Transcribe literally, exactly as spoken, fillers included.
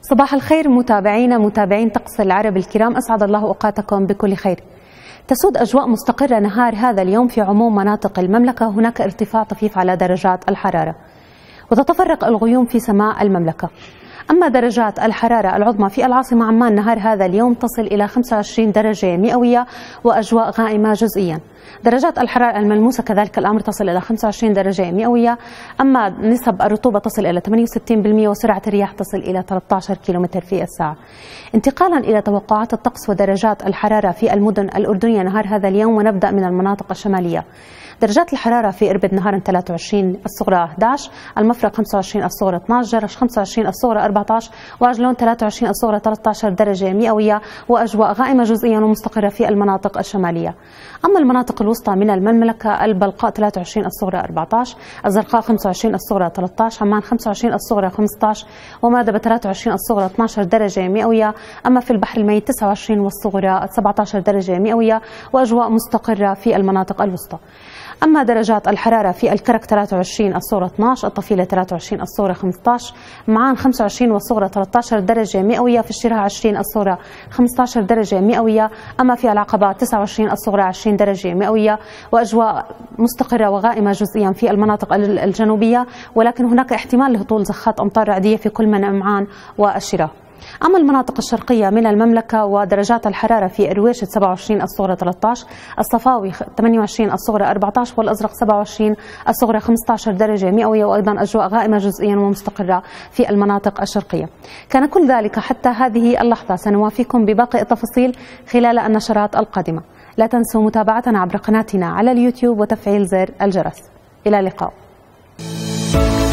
صباح الخير متابعينا متابعين طقس العرب الكرام، أسعد الله أوقاتكم بكل خير. تسود أجواء مستقرة نهار هذا اليوم في عموم مناطق المملكة، هناك ارتفاع طفيف على درجات الحرارة وتتفرق الغيوم في سماء المملكة. أما درجات الحرارة العظمى في العاصمة عمان نهار هذا اليوم تصل إلى خمسة وعشرين درجة مئوية وأجواء غائمة جزئيا. درجات الحرارة الملموسة كذلك الأمر تصل إلى خمسة وعشرين درجة مئوية، أما نسب الرطوبة تصل إلى ثمانية وستين بالمئة وسرعة الرياح تصل إلى ثلاثة عشر كيلومتر في الساعة. انتقالا إلى توقعات الطقس ودرجات الحرارة في المدن الأردنية نهار هذا اليوم، ونبدأ من المناطق الشمالية. درجات الحرارة في إربد نهارا ثلاثة وعشرين الصغرى أحد عشر، المفرق خمسة وعشرين الصغرى اثني عشر، جرش خمسة وعشرين الصغرى أربعة عشر، وعجلون ثلاثة وعشرين الصغرى ثلاثة عشر درجة مئوية وأجواء غائمة جزئيا ومستقرة في المناطق الشمالية. أما المناطق الوسطى من المملكة، البلقاء ثلاثة وعشرين الصغرى أربعة عشر، الزرقاء خمسة وعشرين الصغرى ثلاثة عشر، عمان خمسة وعشرين الصغرى خمسة عشر، ومادبة ثلاثة وعشرين الصغرى اثني عشر درجة مئوية. أما في البحر الميت تسعة وعشرين والصغرى سبعة عشر درجة مئوية وأجواء مستقرة في المناطق الوسطى. أما درجات الحرارة في الكرك ثلاثة وعشرين الصغرى اثني عشر، الطفيلة ثلاثة وعشرين الصغرى خمسة عشر، معان خمسة وعشرين والصغرى ثلاثة عشر درجة مئوية، في الشراء عشرين الصغرى خمسة عشر درجة مئوية. أما في العقبات تسعة وعشرين الصغرى عشرين درجة مئوية وأجواء مستقرة وغائمة جزئيا في المناطق الجنوبية، ولكن هناك احتمال لهطول زخات أمطار رعدية في كل من معان والشراء. أما المناطق الشرقية من المملكة، ودرجات الحرارة في إرويشة سبعة وعشرين الصغرى ثلاثة عشر، الصفاوي ثمانية وعشرين الصغرى أربعة عشر، والأزرق سبعة وعشرين الصغرى خمسة عشر درجة مئوية، وأيضا أجواء غائمة جزئيا ومستقرة في المناطق الشرقية. كان كل ذلك حتى هذه اللحظة، سنوافيكم بباقي التفاصيل خلال النشرات القادمة. لا تنسوا متابعتنا عبر قناتنا على اليوتيوب وتفعيل زر الجرس. إلى اللقاء.